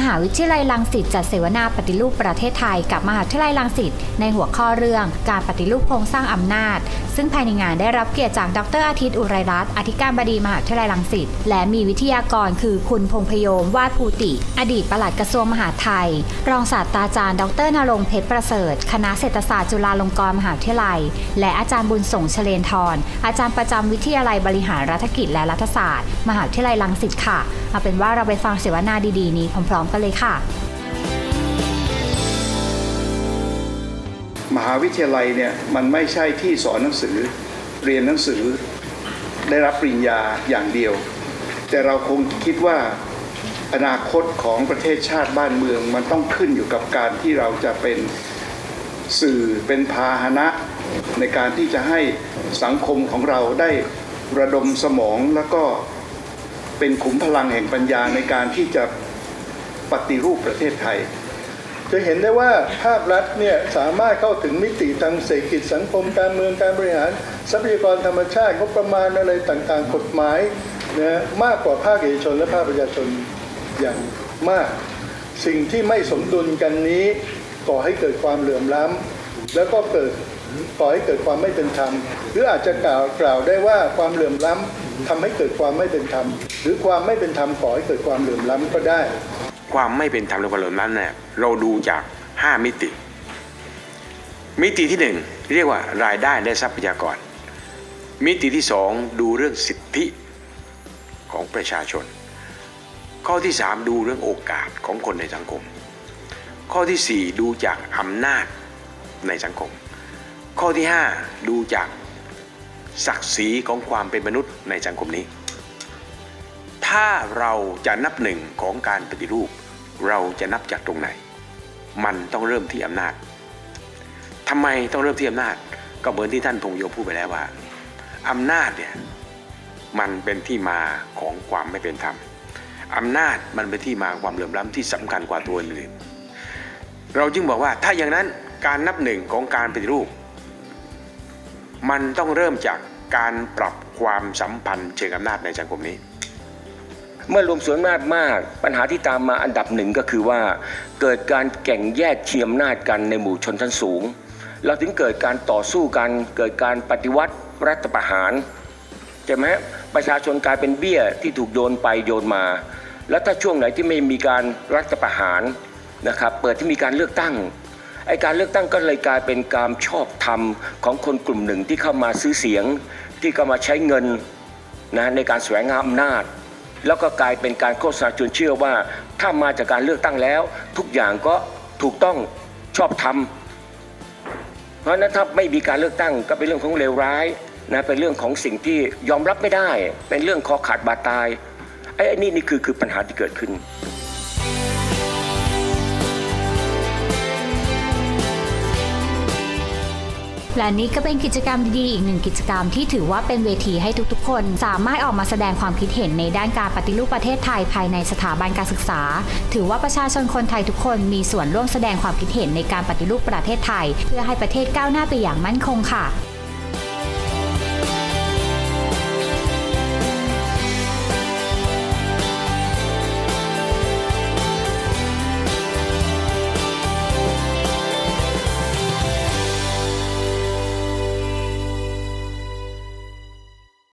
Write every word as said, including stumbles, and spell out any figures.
หาวิทยาลัยรังสิตจัดเสวนาปฏิรูปประเทศไทยกับมหาวิทยาลัยรังสิตในหัวข้อเรื่องการปฏิรูปโครงสร้างอำนาจซึ่งภายในงานได้รับเกียรติจากดรอาทิตย์อุไรรัตน์อธิการบดีมหาวิทยาลัยรังสิตและมีวิทยากรคือคุณพงษ์พยมวาดภูติอดีตปลัดกระทรวงมหาดไทยรองศาสตราจารย์ดรณรงค์เพชรประเสริฐคณะเศรษฐศาสตร์จุฬาลงกรณ์มหาวิทยาลัยและอาจารย์บุญส่งเฉลนทรอาจารย์ประจำวิทยาลัยบริหารรัฐกิจและรัฐศาสตร์มหาวิทยาลัยรังสิตค่ะเอาเป็นว่าเราไปฟังเสวนาดีๆนี้พร้อมๆกันเลยค่ะมหาวิทยาลัยเนี่ยมันไม่ใช่ที่สอนหนังสือเรียนหนังสือได้รับปริญญาอย่างเดียวแต่เราคงคิดว่าอนาคตของประเทศชาติบ้านเมืองมันต้องขึ้นอยู่กับการที่เราจะเป็นสื่อเป็นพาหนะในการที่จะให้สังคมของเราได้ระดมสมองแล้วก็เป็นขุมพลังแห่งปัญญาในการที่จะปฏิรูปประเทศไทยจะเห็นได้ว่าภาครัฐเนี่ยสามารถเข้าถึงมิติทางเศรษฐกิจสังคมการเมืองการบริหารทรัพยากรธรรมชาติงบประมาณอะไรต่างๆกฎหมายนะมากกว่าภาคเอกชนและภาคประชาชนอย่างมากสิ่งที่ไม่สมดุลกันนี้ก่อให้เกิดความเหลื่อมล้ำแล้วก็เกิดก่อให้เกิดความไม่เป็นธรรมหรืออาจจะกล่าวกล่าวได้ว่าความเหลื่อมล้ำทำให้เกิดความไม่เป็นธรรมหรือความไม่เป็นธรรมก่อให้เกิดความเหลื่อมล้ำก็ได้ความไม่เป็นธรรมและความเหลื่อมล้ำเนี่ยเราดูจากห้ามิติมิติที่หนึ่งเรียกว่ารายได้และทรัพยากรมิติที่สองดูเรื่องสิทธิของประชาชนข้อที่สามดูเรื่องโอกาสของคนในสังคมข้อที่สี่ดูจากอำนาจในสังคมข้อที่ห้าดูจากศักดิ์ศรีของความเป็นมนุษย์ในสังคมนี้ถ้าเราจะนับหนึ่งของการปฏิรูปเราจะนับจากตรงไหนมันต้องเริ่มที่อำนาจทำไมต้องเริ่มที่อำนาจก็เหมือนที่ท่านพงษ์โยมพูดไปแล้วว่าอำนาจเนี่ยมันเป็นที่มาของความไม่เป็นธรรมอำนาจมันเป็นที่มาความเหลื่อมล้ำที่สำคัญกว่าตัวอื่นเราจึงบอกว่าถ้าอย่างนั้นการนับหนึ่งของการปฏิรูปมันต้องเริ่มจากการปรับความสัมพันธ์เชิงอำนาจในสังคมนี้เมื่อรวมส่วนอำนาจมากปัญหาที่ตามมาอันดับหนึ่งก็คือว่าเกิดการแข่งแยกชิงอำนาจกันในหมู่ชนชั้นสูงเราถึงเกิดการต่อสู้กันเกิดการปฏิวัติรัฐประหารใช่ไหมประชาชนกลายเป็นเบี้ยที่ถูกโยนไปโยนมาแล้วถ้าช่วงไหนที่ไม่มีการรัฐประหารนะครับเปิดที่มีการเลือกตั้งไอ้การเลือกตั้งก็เลยกลายเป็นการชอบธรรมของคนกลุ่มหนึ่งที่เข้ามาซื้อเสียงที่เข้ามาใช้เงินนะในการแสวงหาอำนาจแล้วก็กลายเป็นการโฆษณาชวนเชื่อว่าถ้ามาจากการเลือกตั้งแล้วทุกอย่างก็ถูกต้องชอบธรรมเพราะนั้นถ้าไม่มีการเลือกตั้งก็เป็นเรื่องของเลวร้ายนะเป็นเรื่องของสิ่งที่ยอมรับไม่ได้เป็นเรื่องคอขาดบาดตายไอ้นี่นี่คือคือปัญหาที่เกิดขึ้นและนี่ก็เป็นกิจกรรมดีๆอีกหนึ่งกิจกรรมที่ถือว่าเป็นเวทีให้ทุกๆคนสามารถออกมาแสดงความคิดเห็นในด้านการปฏิรูปประเทศไทยภายในสถาบันการศึกษาถือว่าประชาชนคนไทยทุกคนมีส่วนร่วมแสดงความคิดเห็นในการปฏิรูปประเทศไทยเพื่อให้ประเทศก้าวหน้าไปอย่างมั่นคงค่ะ